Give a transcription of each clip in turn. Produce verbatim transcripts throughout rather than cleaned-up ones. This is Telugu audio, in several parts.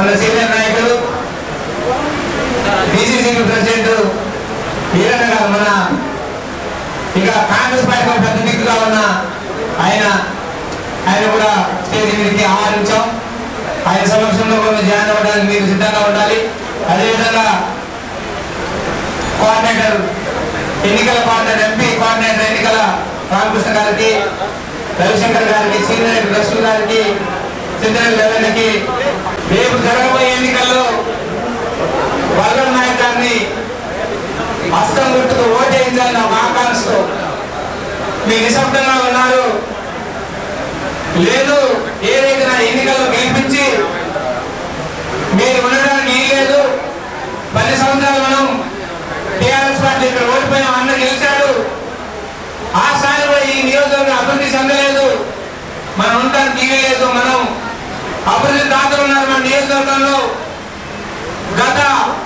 మన సీనియర్ నాయకులు బీసీసీ ప్రెసిడెంట్ వీరన్న గారు, మన ఇక కాంగ్రెస్ పార్టీ పెద్ద దిక్కుగా ఉన్న ఆయన ఆయన కూడా స్టేజ్ మీదకి ఆహ్వానించాం. ఆయన సమక్షంలో కూడా జాయిన్ అవ్వడానికి మీరు సిద్ధంగా ఉండాలి. అదేవిధంగా కోఆర్డినేటర్ ఎన్నికల కోఆర్డినేటర్ ఎంపీ కోఆర్డినేటర్ ఎన్నికల రామకృష్ణ గారికి, రవిశంకర్ గారికి, సీనియర్ రసూల్ గారికి, సిద్ధరెడ్డి లెవెన్కి రేపు జరగబోయే ఎన్నికల్లో వల్లభ నాయక్ గారిని హస్తం గుర్తుకు ఓటేయించాలని ఒక ఆకాంక్షతో మీ నిశ్శబ్దంగా ఉన్నారు. లేదు ఏదైతే నా ఎన్నికల్లో గెలిపించి మీరు ఉండడానికి లేదు. పది సంవత్సరాలు మనం టీఆర్ఎస్ పార్టీ ఇక్కడ ఓడిపోయాం, అన్న గెలిచాడు. ఆ స్థాయిలో ఈ నియోజకవర్గం అభివృద్ధి చెందలేదు, మనం ఉండడానికి తీయలేదు. మనం అభివృద్ధి దాతలు ఉన్నారు మన నియోజకవర్గంలో. గత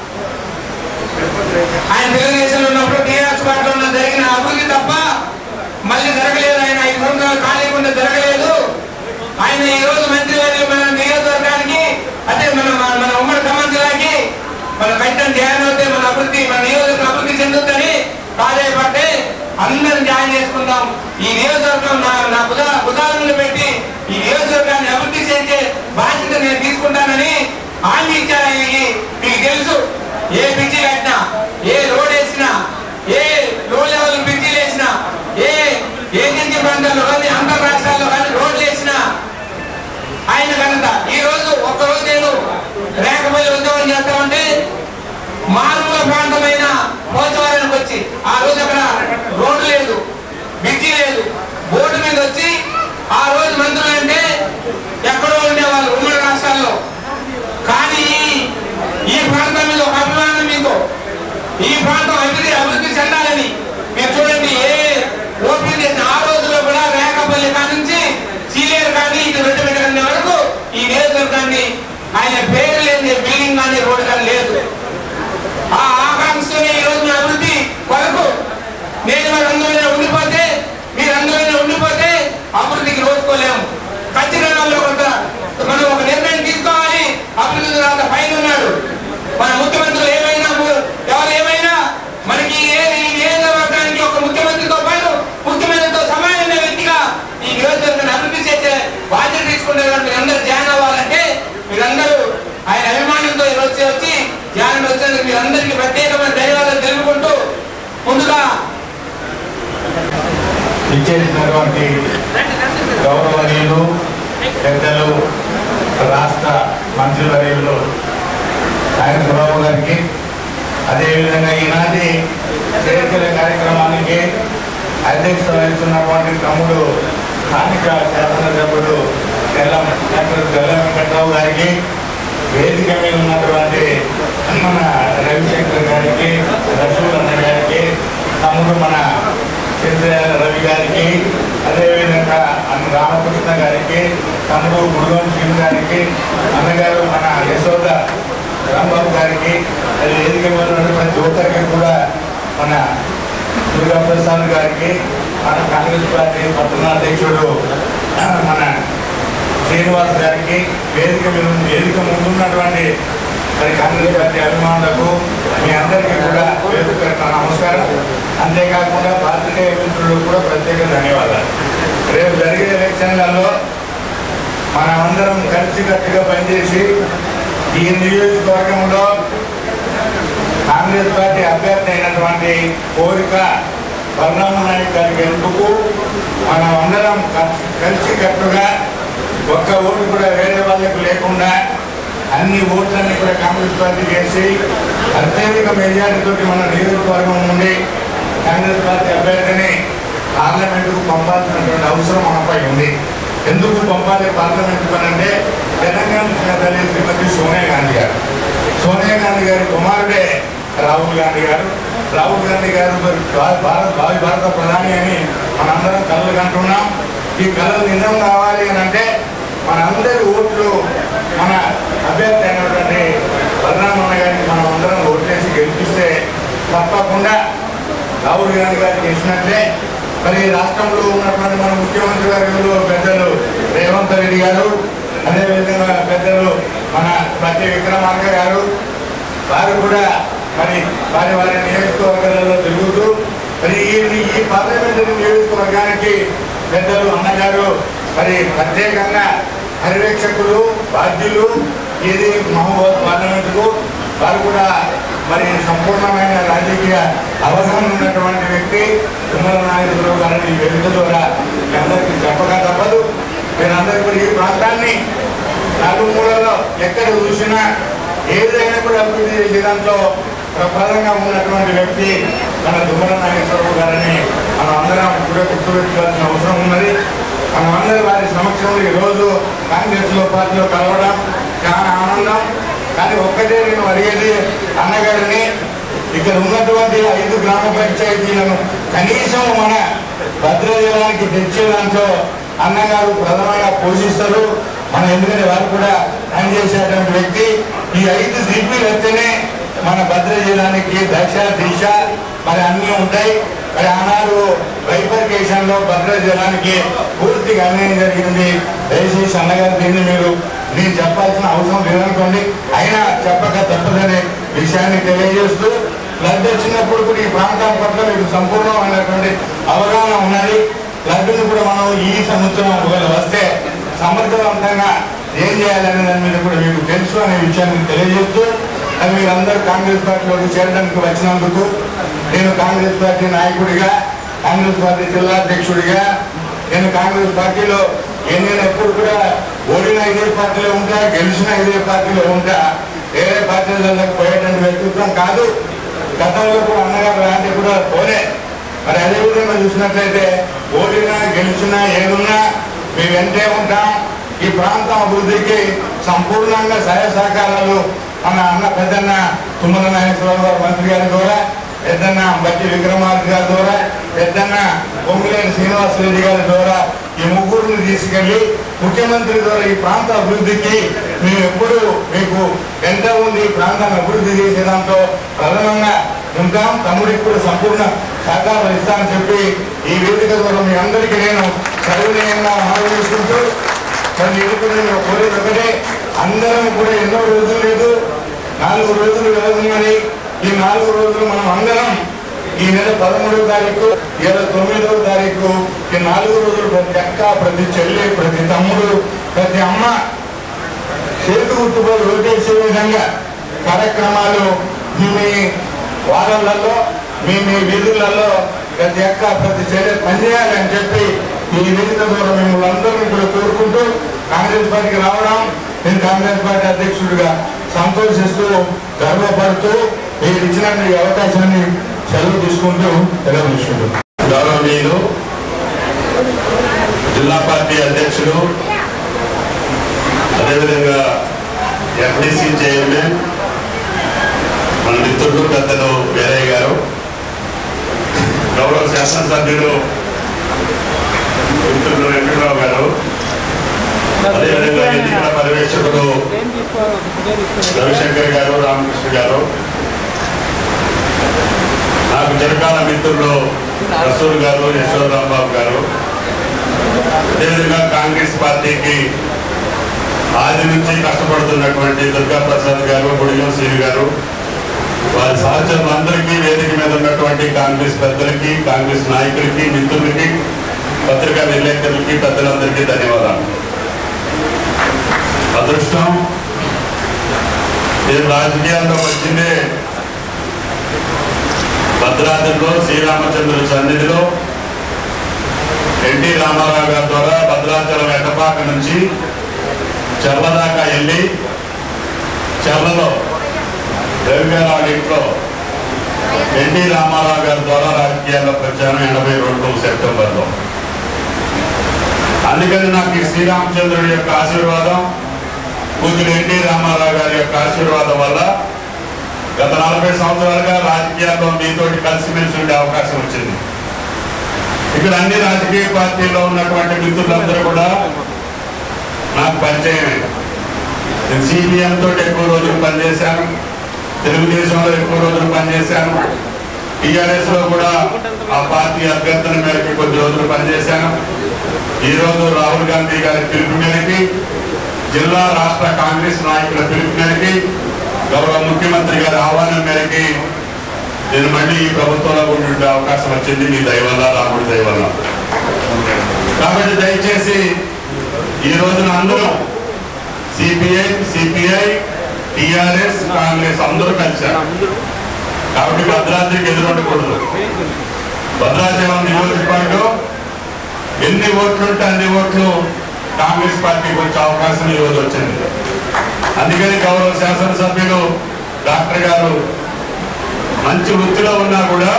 ఆయన తెలుగుదేశంలో ఉన్నప్పుడు టీఆర్ఎస్ పార్టీలో ఉన్న జరిగిన అభివృద్ధి తప్ప మళ్ళీ జరగలేదు. ఆయన ఐదు సంవత్సరాలు ఖాళీకుండా జరగలేదు. ఆయన ఈ రోజు మంత్రి వారి మన నియోజకవర్గానికి, అదే మన మన ఉమ్మడి ఖమ్మం జిల్లాకి మన కైతం జాయిన్ అవుతే మన అభివృద్ధి మన నియోజకవర్గం అభివృద్ధి చెందుతుందని ప్రాధాయపడితే అందరం జాయిన్ చేసుకుందాం. ఈ నియోజకవర్గం నా నా బుధ బుధాలను పెట్టి ఈ నియోజకవర్గాన్ని అభివృద్ధి చేసే బాధ్యత నేను తీసుకుంటానని హామీ ఇచ్చారు ఆయనకి. మీకు తెలుసు, ఏ బ్రిడ్జి కట్టినా, ఏ రోడ్ వేసినా, ఏ లో లెవెల్ బ్రిడ్జిలు వేసినా, ఏ ఏజెన్సీ ప్రాంతాల్లో కానీ అంతర్ రాష్ట్రాల్లో కానీ రోడ్లు వేసినా ఆయన ఘనత. ఈ రోజు ఒక్కరోజు నేను రేఖపల్లి ఉద్యోగం చేస్తామంటే మారుమూల ప్రాంతమైన పోచవరానికి వచ్చి ఆ రోజు అక్కడ రోడ్డు లేదు, బ్రిడ్జి లేదు, బోర్డు మీద వచ్చి ఆ రోజు మంత్రులు అంటే ఎక్కడో ఉండేవాళ్ళు ఉమ్మడి రాష్ట్రాల్లో. కానీ ఈ ప్రాంతం మీద ఒక అభిమానం మీకు, ఈ ప్రాంతం అభివృద్ధి అభివృద్ధి చెందాలని మీరు చూడండి. ఏ ఓపెన్ చేసిన ఆ రోజుల్లో కూడా రేఖపల్లి కాడి నుంచి సీలేరు కానీ ఇటు రెడ్డిపెట్ట వరకు ఈ నియోజకవర్గాన్ని ఆయన పేరు లేని బిల్డింగ్ కానీ రోడ్డు కానీ లేదు. ఆ ఆకాంక్షతోనే ఈ రోజు అభివృద్ధి కొరకు నేను మరి అందులోనే ఉండిపోతే, మీరు అందులోనే ఉండిపోతే అభివృద్ధికి నోచుకోలేము. ఖచ్చితంగా మనం ఒక నిర్ణయం తీసుకోవాలి. అభివృద్ధి తర్వాత పైన ఉన్నాడు మన ముఖ్యమంత్రులు. ఏమైనా ఎవరు ఏమైనా మనకి ఏ నియోజకవర్గానికి ఒక ముఖ్యమంత్రితో పాటు ముఖ్యమంత్రితో సమానమైన వ్యక్తిగా ఈ నియోజకవర్గాన్ని అభివృద్ధి చేసే బాధ్యత తీసుకునే మీరు అందరూ జాయిన్ అవ్వాలంటే మీరందరూ ఆయన అభిమానంతో వచ్చి వచ్చి జాయిన్ వచ్చేందుకు మీరందరికీ ప్రత్యేకమైన ధన్యవాదాలు తెలుపుకుంటూ ముందుగా ఇచ్చేసినటువంటి గౌరవనీయులు పెద్దలు రాష్ట్ర మంత్రివర్యులు నాగేశ్వరరావు గారికి, అదేవిధంగా ఈనాటి చేరికల కార్యక్రమానికి అధ్యక్షత వహిస్తున్నటువంటి తమ్ముడు స్థానిక శాసనసభ్యుడు తెల్లం డాక్టర్ తెల్లం వెంకట్రావు గారికి, వేదిక మీద ఉన్నటువంటి మన రవిశంకర్ గారికి, రసూల్ అన్న గారికి, తమ్ముడు మన చంద్రయాల రవి గారికి, అదేవిధంగా అన్న రామకృష్ణ గారికి, తమ్ముడు గురుగోన్ సింగ్ గారికి, అన్నగారు మన యశోద రాంబాబు గారికి, అది వేదిక మీద ఉన్నటువంటి యువతకి కూడా మన దుర్గా ప్రసాద్ గారికి, మన కాంగ్రెస్ పార్టీ పట్టణ అధ్యక్షుడు మన శ్రీనివాస్ గారికి, వేదిక మీద వేదిక ముందున్నటువంటి మరి కాంగ్రెస్ పార్టీ అభిమానులకు మీ అందరికీ కూడా వేదిక నమస్కారం. అంతేకాకుండా పాత్రికేయ మిత్రులకు కూడా ప్రత్యేక ధన్యవాదాలు. రేపు జరిగే ఎలక్షన్లలో మనమందరం కలిసికట్టుగా పనిచేసి ఈ నియోజకవర్గంలో కాంగ్రెస్ పార్టీ అభ్యర్థి అయినటువంటి కోరిక వల్లభ నాయక్ గారికి ఎందుకు మనం అందరం కలిసికట్టుగా ఒక్క ఓటు కూడా వేరే వాళ్ళకు లేకుండా అన్ని ఓట్లన్నీ కూడా కాంగ్రెస్ పార్టీ చేసి అత్యధిక మెజారిటీతో మన నియోజకవర్గం నుండి కాంగ్రెస్ పార్టీ అభ్యర్థిని పార్లమెంటుకు పంపాల్సినటువంటి అవసరం మనపై ఉంది. ఎందుకు పంపాలి పార్లమెంటుకు అంటే తెలంగాణ తల్లి శ్రీమతి సోనియా గాంధీ గారు, సోనియా గాంధీ గారి కుమారుడే రాహుల్ గాంధీ గారు. రాహుల్ గాంధీ గారు భారత భావి భారత ప్రధాని అని మనందరం కలలు కంటున్నాం. ఈ కళలు నిజం కావాలి అని అంటే మనందరి ఓట్లు మన అభ్యర్థి అయినటువంటి బలరామన్న గారికి మనం అందరం ఓట్లేసి గెలిపిస్తే తప్పకుండా రాహుల్ గాంధీ గారికి చేసినట్లే మరి రాష్ట్రంలో ఉన్నటువంటి మన ముఖ్యమంత్రి గారు పెద్దలు రేవంత్ రెడ్డి గారు, అదేవిధంగా పెద్దలు మన పట్టి విక్రమార్క గారు వారు కూడా మరి వారి వారి నియోజకవర్గాలలో తిరుగుతూ మరి ఈ ఈ పార్లమెంటరీ నియోజకవర్గానికి పెద్దలు అన్నగారు మరి ప్రత్యేకంగా పర్యవేక్షకులు బాధ్యులు ఇది మహబూబాబాద్ పార్లమెంటుకు వారు కూడా మరి సంపూర్ణమైన రాజకీయ అవగాహన ఉన్నటువంటి వ్యక్తి తుమ్మల నాగేశ్వరరావు గారిని వేదిక ద్వారా మీ అందరికీ చెప్పక తప్పదు. మీరందరూ కూడా ఈ ప్రాంతాన్ని నలుమూలలో ఎక్కడ చూసినా ఏదైనా కూడా అభివృద్ధి చేసే దాంట్లో ప్రధానంగా ఉన్నటువంటి వ్యక్తి మన తుమ్మల నాగేశ్వరరావు గారిని మనం అందరం కూడా గుర్తుపెట్టుకోవాల్సిన అవసరం ఉన్నది. మనం అందరూ వారి సమక్షంలో ఈరోజు కాంగ్రెస్ లో పార్టీలో కలవడం చాలా ఆనందం. కానీ ఒక్కటే నేను అడిగేది అన్నగారిని, ఇక్కడ ఉన్నటువంటి ఐదు గ్రామ పంచాయతీలను కనీసం మన భద్రాచలానికి తెచ్చే దాంట్లో అన్నగారు ప్రధానంగా పోషిస్తారు. మన ఎందుకంటే వారు కూడా పనిచేసేటువంటి వ్యక్తి. ఈ ఐదు జీపీలు వస్తేనే మన భద్రాచలానికి దశ దిశ మరి అన్నీ ఉంటాయి. మరి ఆనాడు బైఫర్కేషన్ లో భద్రాచలానికి పూర్తిగా అన్యాయం జరిగింది. దయచేసి అన్నగారు దీన్ని మీరు నేను చెప్పాల్సిన అవసరం లేదనుకోండి, అయినా చెప్పక తప్పదనే విషయాన్ని తెలియజేస్తూ ఫ్లడ్ వచ్చినప్పుడు కూడా ఈ ప్రాంతం పట్ల మీకు సంపూర్ణమైనటువంటి అవగాహన ఉన్నది. ఫ్లడ్ను కూడా మనం ఈ సంవత్సరం ఒకవేళ వస్తే సమర్థవంతంగా ఏం చేయాలనే దాని మీద కూడా మీకు తెలుసు అనే విషయాన్ని తెలియజేస్తూ అది మీరందరూ కాంగ్రెస్ పార్టీలోకి చేరడానికి వచ్చినందుకు నేను కాంగ్రెస్ పార్టీ నాయకుడిగా, కాంగ్రెస్ పార్టీ జిల్లా అధ్యక్షుడిగా, నేను కాంగ్రెస్ పార్టీలో నేను ఎప్పుడు కూడా ఓడిన ఇదే పార్టీలో ఉంటా, గెలిచిన ఇదే పార్టీలో ఉంటా, వేరే పార్టీలకు పోయేటువంటి వ్యక్తిత్వం కాదు. గతంలో కూడా అన్నగారు లాంటి కూడా పోలే. మరి అదేవిధంగా చూసినట్లయితే ఓడినా గెలిచినా ఏదున్నా మీ వెంటే ఉంటాం. ఈ ప్రాంతం అభివృద్ధికి సంపూర్ణంగా సహాయ సహకారాలు మన అన్న పెద్దన్న తుమ్మల నాగేశ్వరరావు గారు మంత్రి గారి ద్వారా, పెద్దన్న బట్టి విక్రమార్క గారి ద్వారా, పెద్దన్న పొంగులేని శ్రీనివాసరెడ్డి గారి ద్వారా ఈ ముగ్గురిని తీసుకెళ్లి ముఖ్యమంత్రి ద్వారా ఈ ప్రాంత అభివృద్ధికి మేము ఎప్పుడు మీకు ఎంత ఉంది ఈ ప్రాంతాన్ని అభివృద్ధి చేసే దాంట్లో ప్రధానంగా ఉంటాం. తమ్ముడికి కూడా సంపూర్ణ సహకారం ఇస్తానని చెప్పి ఈ వేదిక ద్వారా మీ అందరికీ నేను సర్వనీయంగా మనవి చేసుకుంటూ మరి ఎదుర్కొనే నేను కోరేది ఒకటే, అందరం కూడా ఎన్నో రోజులు లేదు, నాలుగు రోజులు వ్యవధి. ఈ నాలుగు రోజులు మనం అందరం ఈ నెల పదమూడవ తారీఖు ఇరవై తొమ్మిదవ తారీఖు ఈ నాలుగు రోజులు ప్రతి అక్క, ప్రతి చెల్లి, ప్రతి తమ్ముడు, ప్రతి అమ్మ చేతి గుర్తుపై ఓటేసే విధంగా కార్యక్రమాలు మీ వారాలలో మీ మీ వీధులలో ప్రతి అక్క, ప్రతి చెల్లి పనిచేయాలని చెప్పి ఈ వేదిక ద్వారా మిమ్మల్ని అందరినీ కూడా కోరుకుంటూ కాంగ్రెస్ పార్టీకి రావడం నేను కాంగ్రెస్ పార్టీ అధ్యక్షుడిగా సంతోషిస్తూ గర్వపడుతూ మీరు ఇచ్చిన ఈ అవకాశాన్ని సెలవు తీసుకుంటూ సెలవు తీసుకుంటాం. గౌరవనీయులు జిల్లా పార్టీ అధ్యక్షులు, అదేవిధంగా ఎఫ్డిసి చైర్మన్ మన మిత్రుడు పెద్దలు వీరయ్య గారు, గౌరవ శాసనసభ్యులు మిత్రులు వెంకటరావు గారు, అదేవిధంగా ఎన్నికల పర్యవేక్షకుడు రవిశంకర్ గారు, రామకృష్ణ గారు, నాకు చిరకాల మిత్రులు రసూల్ గారు, యశోరాంబాబు గారు, అదేవిధంగా కాంగ్రెస్ పార్టీకి ఆది నుంచి కష్టపడుతున్నటువంటి దుర్గా ప్రసాద్ గారు, గుడిలో శ్రీ గారు, వారి సహచరులందరికీ, వేదిక మీద ఉన్నటువంటి కాంగ్రెస్ పెద్దలకి, కాంగ్రెస్ నాయకులకి, మిత్రులకి, పత్రికా విలేకరులకి, పెద్దలందరికీ ధన్యవాదాలు. అదృష్టం నేను రాజకీయాల్లో వచ్చిందే భద్రాచలంలో శ్రీరామచంద్రుల సన్నిధిలో ఎన్టీ రామారావు గారి ద్వారా భద్రాచలం ఎట్టపాక నుంచి చర్ల దాకా వెళ్ళి చర్లలో రవిగారావు ఇంట్లో ఎన్టీ రామారావు గారి ద్వారా రాజకీయాల్లో ప్రచారం ఎనభై రెండు సెప్టెంబర్లో. అందుకని నాకు ఈ శ్రీరామచంద్రుడి యొక్క ఆశీర్వాదం, కూతురు ఎన్టీ రామారావు గారి యొక్క ఆశీర్వాదం వల్ల గత నలభై సంవత్సరాలుగా రాజకీయాల్లో మీతోటి కలిసిమెలిసి ఉండే అవకాశం వచ్చింది. ఇక్కడ అన్ని రాజకీయ పార్టీల్లో ఉన్నటువంటి మిత్రులందరూ కూడా నాకు పరిచయమే. నేను సిపిఎం తోటి ఎక్కువ రోజులు పనిచేశాను, తెలుగుదేశంలో ఎక్కువ రోజులు పనిచేశాను, టీఆర్ఎస్ లో కూడా ఆ పార్టీ అభ్యర్థన మేరకు కొద్ది రోజులు పనిచేశాను. ఈరోజు రాహుల్ గాంధీ గారి పిలుపు మేరకి జిల్లా రాష్ట్ర కాంగ్రెస్ నాయకుల పిలుపు మేరకి గౌరవ ముఖ్యమంత్రి గారి ఆహ్వానం మేరకి నేను మళ్ళీ ఈ ప్రభుత్వంలో ఉండే అవకాశం వచ్చింది మీ దయ వల్ల, రాముడి దయ వల్ల. కాబట్టి దయచేసి ఈ రోజున అందరూ సిపిఐ సిపిఐ టిఆర్ఎస్ కాంగ్రెస్ అందరూ కలిశారు. కాబట్టి భద్రాద్రికి ఎదురుండకూడదు. భద్రాచలం నియోజకవర్గం ఎన్ని ఓట్లు ఉంటే అన్ని ఓట్లు కాంగ్రెస్ పార్టీకి వచ్చే అవకాశం ఈ రోజు వచ్చింది. అందుకని గౌరవ శాసనసభ్యులు డాక్టర్ గారు మంచి వృత్తిలో ఉన్నా కూడా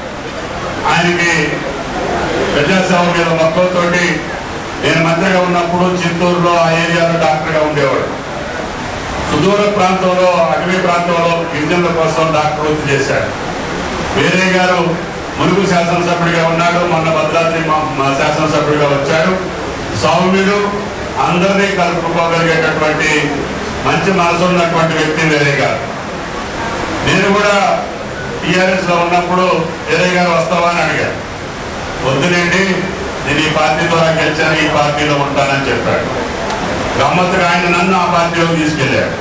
ఆయనకి ప్రజాసేవ మీద మక్కువతోటి, నేను మంత్రిగా ఉన్నప్పుడు చిత్తూరులో ఆ ఏరియాలో డాక్టర్గా ఉండేవాడు. సుదూర ప్రాంతంలో, అటవీ ప్రాంతంలో గిరిజనుల కోసం డాక్టర్ వృత్తి చేశాడు. వేరే గారు ములుగు శాసనసభ్యుడిగా ఉన్నాడు, మొన్న భద్రాద్రి మా శాసనసభ్యుడిగా వచ్చాడు. సౌమ్యుడు, అందరినీ కలుపుకోగలిగేటటువంటి మంచి మనసు ఉన్నటువంటి వ్యక్తి వేరే గారు. నేను కూడా టీఆర్ఎస్ లో ఉన్నప్పుడు వేరే గారు వస్తావా అని అడిగాను. వద్దులేండి, నేను ఈ పార్టీ ద్వారా గెలిచాను, ఈ పార్టీలో ఉంటానని చెప్పాడు. గమ్మత్తుగా ఆయన నన్ను ఆ పార్టీలోకి తీసుకెళ్ళాడు.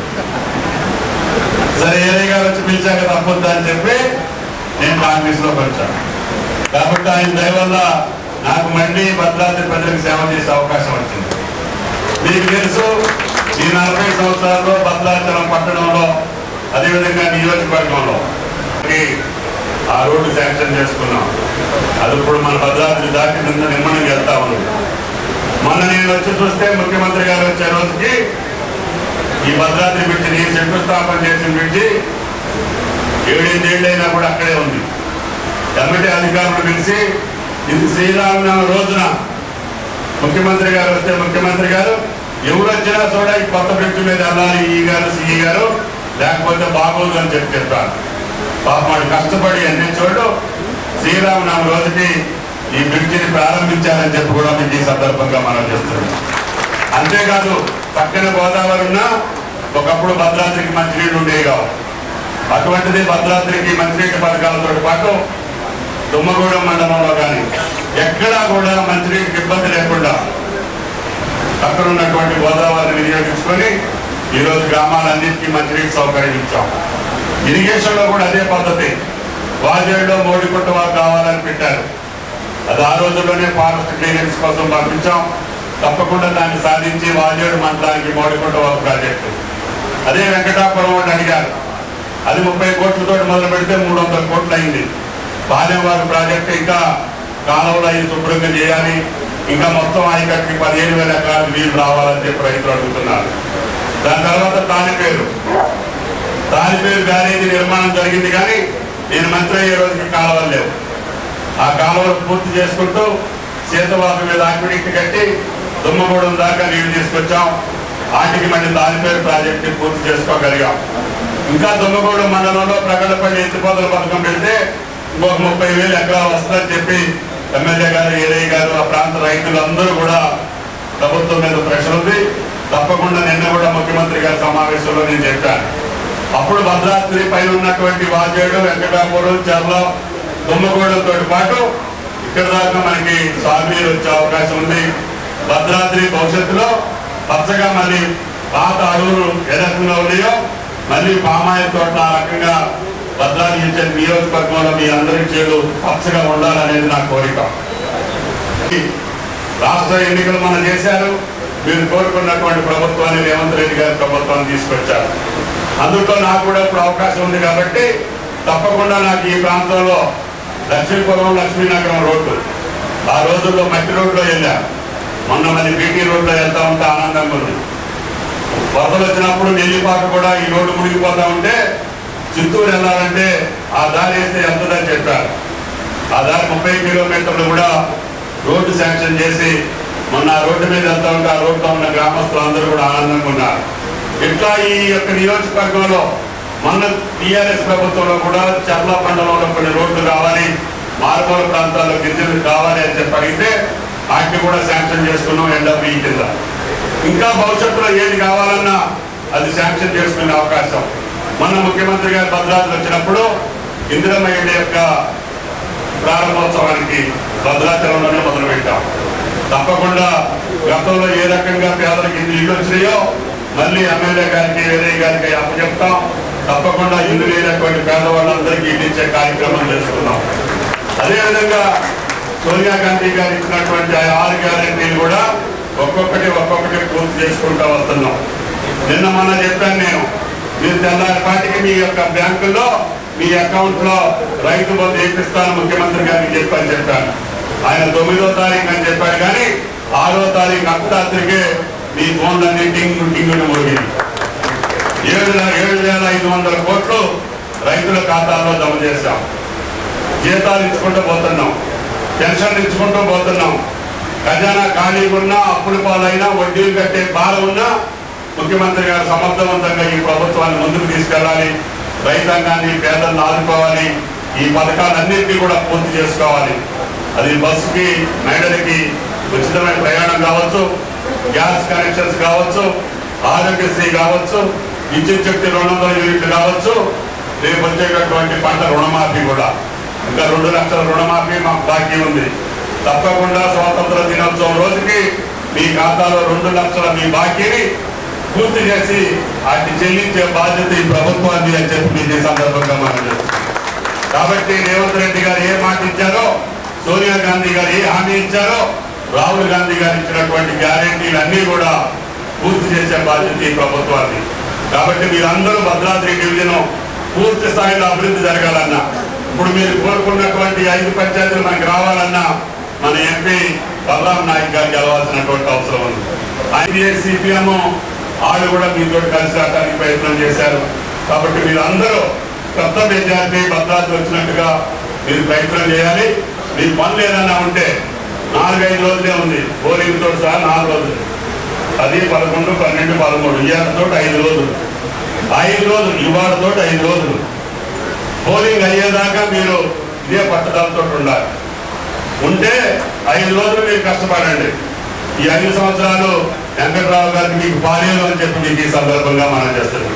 సరే ఏరే గారు వచ్చి పిలిచాక తప్పొద్దా అని చెప్పి నేను కాంగ్రెస్ లోకి వచ్చాను. కాబట్టి ఆయన దయ వల్ల నాకు మళ్ళీ భద్రాద్రి ప్రజలకు సేవ చేసే అవకాశం వచ్చింది. మీకు తెలుసు, ఈ నలభై సంవత్సరాల్లో భద్రాచలం పట్టణంలో, అదేవిధంగా నియోజకవర్గంలో ఆ రోడ్డు శాంక్షన్ చేసుకున్నాం. అది ఇప్పుడు మన భద్రాద్రి దాటి నిన్న నిమ్మడం వెళ్తా ఉంది. మొన్న నేను వచ్చి చూస్తే ముఖ్యమంత్రి గారు వచ్చే రోజుకి ఈ భద్రాద్రి బ్రిడ్జి, నేను శంకుస్థాపన చేసిన బ్రిడ్జి ఏడేళ్ళైనా కూడా అక్కడే ఉంది. కమిటీ అధికారులు పిలిచి, ఇది శ్రీరామనవమి రోజున ముఖ్యమంత్రి గారు వస్తే ముఖ్యమంత్రి గారు ఎవరు వచ్చినా చూడ ఈ కొత్త బ్రిడ్జి మీద వెళ్ళాలి ఈ గారు సిఈ గారు, లేకపోతే బాగోదు అని చెప్పి చెప్పారు. పాప వాడు కష్టపడి అన్ని చోటు శ్రీరామనవమి రోజుకి ఈ బ్రిడ్జిని ప్రారంభించారని చెప్పి కూడా మీకు ఈ సందర్భంగా మనం చేస్తున్నాం. అంతేకాదు పక్కన గోదావరి ఉన్నా ఒకప్పుడు భద్రాద్రికి మంచినీళ్ళు ఉండేవి కావు. అటువంటిది భద్రాద్రికి మంచినీటి పథకాలతో పాటు తుమ్మగూడెం మండలంలో కానీ ఎక్కడా కూడా మంచినీటికి ఇబ్బంది లేకుండా అక్కడ ఉన్నటువంటి గోదావరిని వినియోగించుకొని ఈరోజు గ్రామాలన్నింటికీ మంచినీటి సౌకర్యం ఇచ్చాం. ఇరిగేషన్లో కూడా అదే పద్ధతి. వాజేడులో మోడిపుట్ట వారు కావాలని పెట్టారు. అది ఆ రోజుల్లోనే ఫారెస్ట్ క్లియరెన్స్ కోసం పంపించాం. తప్పకుండా దాన్ని సాధించి వాజేడు మండలానికి మోడిపుట్ట వారు ప్రాజెక్టు. అదే వెంకటాపురం వాళ్ళు అడిగారు, అది ముప్పై కోట్లతో మొదలు పెడితే మూడు వందల కోట్లు అయింది. బాల్యంవారి ప్రాజెక్టు ఇంకా కాలువలు అవి శుభ్రంగా చేయాలి, ఇంకా మొత్తం ఆయకట్టుకి పదిహేను వేల ఎకరాలు నీళ్లు రావాలని చెప్పి రైతులు అడుగుతున్నారు. దాని తర్వాత తాలిపేరు తాలిపేరు బ్యారేజీ నిర్మాణం జరిగింది, కానీ నేను మంత్రి అయ్యే రోజుకి కాలువలు లేవు. ఆ కాలువలు పూర్తి చేసుకుంటూ సీతవాపు మీద ఆక్విడిక్ట్ కట్టి దుమ్మగూడెం దాకా నీళ్లు తీసుకొచ్చాం. వాటికి మళ్ళీ తాలిపేరు ప్రాజెక్టు పూర్తి చేసుకోగలిగాం. ఇంకా దుమ్మగూడెం మండలంలో ప్రగడపల్లి ఎత్తిపోతల పథకం పెడితే ఇంకొక ముప్పై వేలు ఎకరాలు వస్తుందని చెప్పి ఎమ్మెల్యే గారు, ఏఐ గారు, ఆ ప్రాంత రైతులందరూ కూడా ప్రభుత్వం మీద ప్రెషర్ ఉంది. తప్పకుండా నిన్న కూడా ముఖ్యమంత్రి గారి సమావేశంలో నేను చెప్పాను. అప్పుడు భద్రాద్రి పైన ఉన్నటువంటి వాజేడు, వెంకటాపురం, చర్ల, దుమ్మగూడెంతో పాటు ఇక్కడ దాకా మనకి సాగునీరు వచ్చే అవకాశం ఉంది. భద్రాద్రి భవిష్యత్తులో పచ్చగా మళ్ళీ పాత అడవులు ఏ రకంగా ఉన్నాయో మళ్ళీ పామాయిల్ తోట ఆ రకంగా భద్రాద్రి ఇచ్చే నియోజకవర్గంలో మీ అందరి చేలు పచ్చగా ఉండాలనేది నా కోరిక. రాష్ట్ర ఎన్నికలు మనం చేశారు. మీరు కోరుకున్నటువంటి ప్రభుత్వాన్ని రేవంత్ రెడ్డి గారి ప్రభుత్వాన్ని తీసుకొచ్చారు. అందులో నాకు కూడా ఇప్పుడు అవకాశం ఉంది కాబట్టి తప్పకుండా నాకు ఈ ప్రాంతంలో లక్ష్మీపురం, లక్ష్మీనగరం రోడ్డు ఆ రోజుల్లో మట్టి రోడ్లో వెళ్ళా. మొన్న మళ్ళీ బీటీ రోడ్లో వెళ్తా ఉంటే ఆనందంగా ఉంది. వరదలు వచ్చినప్పుడు నెల్లిపాక కూడా ఈ రోడ్డు మునిగిపోతా ఉంటే చిత్తూరు వెళ్ళాలంటే ఆ దారి వేస్తే ఎంతదని చెప్పారు. ఆ దారి ముప్పై కిలోమీటర్లు కూడా రోడ్డు శాంక్షన్ చేసి మొన్న ఆ రోడ్డు మీద వెళ్తా ఉంటే ఆ రోడ్లో ఉన్న గ్రామస్తులు అందరూ కూడా ఆనందంగా ఉన్నారు. ఇట్లా ఈ యొక్క నియోజకవర్గంలో మొన్న టీఆర్ఎస్ ప్రభుత్వంలో కూడా చర్ల మండలంలో కొన్ని రోడ్లు కావాలి, మారుమూల ప్రాంతాల్లో గిరిజనులు కావాలి అని చెప్పి అడిగితే వాటిని కూడా శాంక్షన్ చేసుకున్నాం ఎన్డబ్ల్యూ కింద. ఇంకా భవిష్యత్తులో ఏది కావాలన్నా అది శాంక్షన్ చేసుకునే అవకాశం. మొన్న ముఖ్యమంత్రి గారు భద్రాద్రి వచ్చినప్పుడు ఇందిరమ్మ ఇళ్ల యొక్క ప్రారంభోత్సవానికి భద్రాచలంలోనే మొదలుపెట్టాం. తప్పకుండా గతంలో ఏ రకంగా పేదలకు ఇల్లు ఇల్లు వచ్చినాయో మళ్ళీ ఎమ్మెల్యే గారికి వేరే గారికి అప్పచెప్తాం. తప్పకుండా ఇల్లు లేనటువంటి పేదవాళ్ళందరికీ ఇల్లు ఇచ్చే కార్యక్రమం చేసుకున్నాం. అదేవిధంగా సోనియా గాంధీ గారు ఇచ్చినటువంటి ఆరు గ్యారెంటీలు కూడా ఒక్కొక్కటి ఒక్కొక్కటి పూర్తి చేసుకుంటూ వస్తున్నాం. నిన్న మొన్న చెప్పాను నేను, మీరు తెల్లారిపాటికి మీ యొక్క బ్యాంకుల్లో మీ అకౌంట్ లో రైతు బంధు వేపిస్తాను ముఖ్యమంత్రి గారికి చెప్పని చెప్పాను. ఆయన తొమ్మిదో తారీఖు అని చెప్పాడు, కానీ ఆరో తారీఖు అర్ధరాత్రికే మీ ఫోన్లన్నీ టింగు టింగులు మోగింది. ఏడు ఏడు వేల ఐదు వందల కోట్లు రైతుల ఖాతాల్లో జమ చేశాం. జీతాలు ఇచ్చుకుంటూ పోతున్నాం, పెన్షన్లు ఇచ్చుకుంటూ పోతున్నాం. ఖజానా ఖాళీగా ఉన్నా, అప్పుల పాలైనా, వడ్డీలు కట్టే బాధ ఉన్నా ముఖ్యమంత్రి గారు సమర్థవంతంగా ఈ ప్రభుత్వాన్ని ముందుకు తీసుకెళ్లాలి, రైతాంగాన్ని పేదలను ఆదుకోవాలి, ఈ పథకాలన్నింటినీ కూడా పూర్తి చేసుకోవాలి. అది బస్సుకి మహిళలకి ఉచితమైన ప్రయాణం కావచ్చు, గ్యాస్ కనెక్షన్స్ కావచ్చు, ఆరోగ్యశ్రీ కావచ్చు, విద్యుత్ శక్తి రెండు వందల యూనిట్లు కావచ్చు, రేపు వచ్చేటటువంటి పంట రుణమాఫీ కూడా. ఇంకా రెండు లక్షల రుణమాఫీ మాకు బాకీ ఉంది. తప్పకుండా స్వాతంత్ర దినోత్సవం రోజుకి మీ ఖాతాలో రెండు లక్షల మీ బాకీని పూర్తి చేసి వాటిని చెల్లించే బాధ్యత ఈ ప్రభుత్వాన్ని అని చెప్పి మీకు ఈ సందర్భంగా మనం చేస్తాం. కాబట్టి రేవంత్ రెడ్డి గారు ఏ మాట ఇచ్చారో, సోనియా గాంధీ గారు ఏ హామీ ఇచ్చారో, రాహుల్ గాంధీ గారు ఇచ్చినటువంటి గ్యారెంటీలు అన్నీ కూడా పూర్తి చేసే బాధ్యత ఈ ప్రభుత్వాన్ని. కాబట్టి మీరందరూ భద్రాద్రి డివిజన్ పూర్తి స్థాయిలో అభివృద్ధి జరగాలన్నా, ఇప్పుడు మీరు కోరుకున్నటువంటి ఐదు పంచాయతీలు మనకి రావాలన్నా మన ఎంపీ బలరాం నాయక్ గారు గెలవాల్సినటువంటి అవసరం ఉంది. ఆయన సిపిఎం వాళ్ళు కూడా మీతో కలిసి రావడానికి ప్రయత్నం చేశారు. కాబట్టి మీరందరూ కొత్త మెజార్టీ భద్రాద్రి వచ్చినట్టుగా మీరు ప్రయత్నం చేయాలి. మీ పనులు ఏదైనా ఉంటే నాలుగైదు రోజులే ఉంది, పోలింగ్ తోటి సహా నాలుగు రోజులు, పది పదకొండు పన్నెండు పదమూడు ఇవాళతో ఐదు రోజులు ఐదు రోజులు ఇవాళతో ఐదు రోజులు పోలింగ్ అయ్యేదాకా మీరు ఇదే పట్టుదలతో ఉండాలి. ఉంటే ఐదు రోజులు మీరు కష్టపడండి. ఈ ఐదు సంవత్సరాలు వెంకటరావు గారికి మీకు పాలేరు అని చెప్పి మీకు ఈ సందర్భంగా మనం చేస్తున్నాం.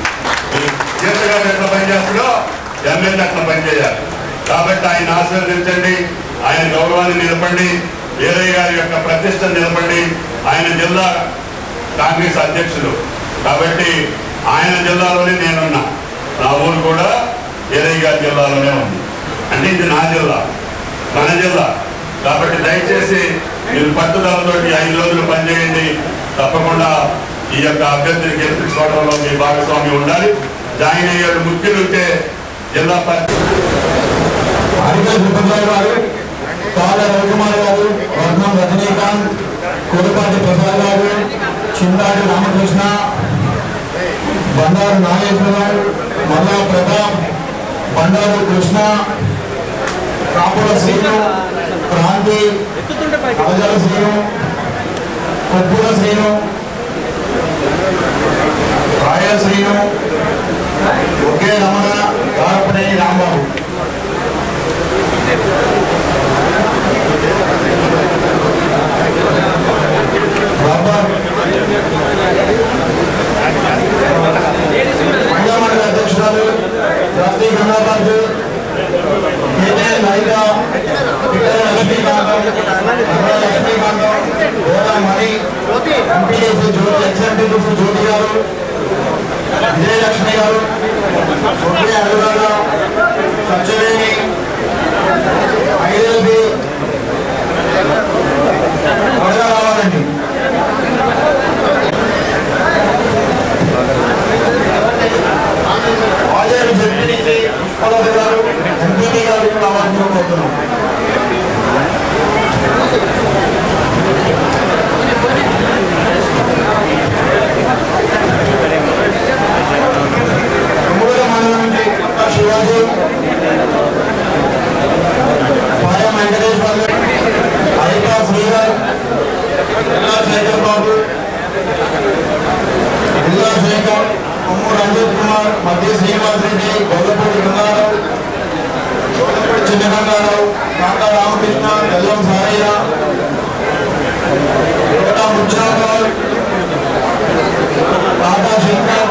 సీఎం గారు ఎట్లా పనిచేస్తాడో ఎమ్మెల్యే అట్లా పనిచేయాలి. కాబట్టి ఆయన ఆశీర్వదించండి, ఆయన గౌరవాన్ని నిలపండి, వీరయ్య గారి యొక్క ప్రతిష్ట నిలపండి. ఆయన జిల్లా కాంగ్రెస్ అధ్యక్షుడు కాబట్టి ఆయన జిల్లాలోనే నేనున్నా, నా ఊరు కూడా వీరయ్య గారి జిల్లాలోనే ఉంది. అంటే ఇది నా జిల్లా, మన జిల్లా. కాబట్టి దయచేసి మీరు పట్టుదలతో ఐదు రోజులు పనిచేయండి. తప్పకుండా ఈ యొక్క అభ్యర్థిని గెలిపించుకోవడంలో మీ భాగస్వామ్యం ఉండాలి. జాయిన్ అయ్యాడు ముఖ్యులు ఉంటే జిల్లా గారు, కాళ్ళ రవికుమార్ గారు, వర్ణం రజనీకాంత్, కోరపాటి ప్రసాద్ గారు, చిందాడి రామకృష్ణ, బండారు నాగేశ్వరరావు, మల్లా ప్రతాప్, బండారు కృష్ణ, కాపుల శ్రీను, క్రాంతి, అవజల శ్రీను, కొప్పుల శ్రీను, రాయ శ్రీను, ఒకే రమణ, కారపనేని రాంబాబు. మహిళా మండలి అధ్యక్షురాలు రాష్ట్రీయ గంగాబాద్ లలిత, లక్ష్మీకాంతం, లక్ష్మీకాంతం, గోదా మణి, ఎంపీడీసీ జ్యోతి, ఎక్స్ఎంపీడీసీ జ్యోతి గారు, విజయలక్ష్మి గారు, ఒకే అనురాధ, సత్యవేణి, ఐఎల్బి త్వరగా రావాలండి. ఆచార్య జడ్పీడీసీ పుష్పలత గారు, ఎంపీటీ గారు రావాలని కోరుతున్నాం. తొమ్మిదవ మండలం నుంచి శివాజీ, పాయ వెంకటేశ్వర, హరికా శ్రీధర్, జిల్లా శేఖర్ బాబు, జిల్లా శేఖర్, కొమ్ము రంజిత్ కుమార్, మధ్య శ్రీనివాస్ రెడ్డి, గొల్లపూడి గంగారావు, గొల్లపూడి చిన్న గంగారావు, కాకా రామకృష్ణ, తెల్లం సారయ్య, కోట ముచ్చరావు, టాటా శంకర్,